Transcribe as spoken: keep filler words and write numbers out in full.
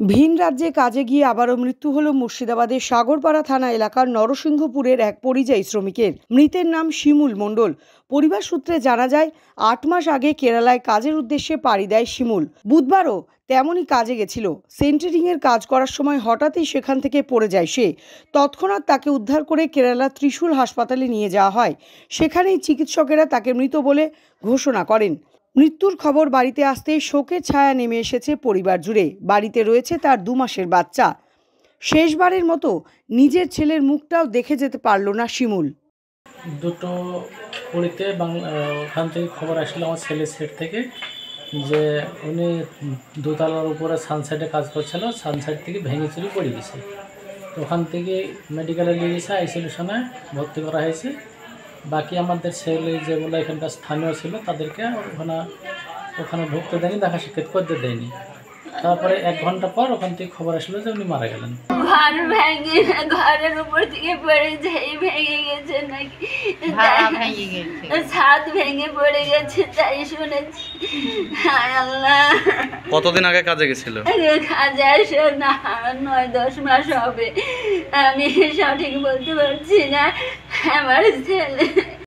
ভিন রাজ্যে কাজে গিয়ে আবারও মৃত্যু হল মুর্শিদাবাদের সাগরপাড়া থানা এলাকার নরসিংহপুরের এক পরিযায়ী শ্রমিকের। মৃতের নাম শিমুল মণ্ডল। পরিবার সূত্রে জানা যায়, আট মাস আগে কেরালায় কাজের উদ্দেশ্যে পাড়ি দেয় শিমুল। বুধবারও তেমনই কাজে গেছিল। সেন্টারিংয়ের কাজ করার সময় হঠাৎই সেখান থেকে পড়ে যায় সে। তৎক্ষণাৎ তাকে উদ্ধার করে কেরালা ত্রিশূল হাসপাতালে নিয়ে যাওয়া হয়। সেখানেই চিকিৎসকেরা তাকে মৃত বলে ঘোষণা করেন। মৃত্যুর খবর বাড়িতে আসতেই শোকের ছায়া নেমে এসেছে পরিবার জুড়ে। বাড়িতে রয়েছে তার দু মাসের বাচ্চা। শেষবারের মতো নিজের ছেলের মুখটাও দেখে যেতে পারল না শিমুল। দুটো কুড়িতে বাংলা ওখান থেকে খবর আসলো আমার ছেলের সেট থেকে যে উনি দোতলার উপরে সানসাইডে কাজ করছিল, সানসাইড থেকে ভেঙে চুরি পড়ে গেছে। ওখান থেকে মেডিকেলে নিয়ে গেছে, আইসোলেশনে ভর্তি করা হয়েছে। বাকি আমাদের ছেলে যেগুলো এখানকার স্থানীয় ছিল তাদেরকে ওখানে ওখানে ঢুকতে দেয়নি, দেখা সাক্ষাৎ করতে দেয়নি। তারপরে এক ঘন্টা পর ওখান থেকে খবর আসলো যে উনি মারা গেলেন। ঘর ভেঙে ঘরের উপর থেকে পড়ে যাই ভেঙে গেছে নাকি, ছাদ ভেঙে পড়ে গেছে তাই শুনেছি। আল্লাহ, কতদিন আগে কাজে গেছিল? কাজে আসে না নয় দশ মাস হবে, আমি সঠিক বলতে পারছি না। আমার ছেলে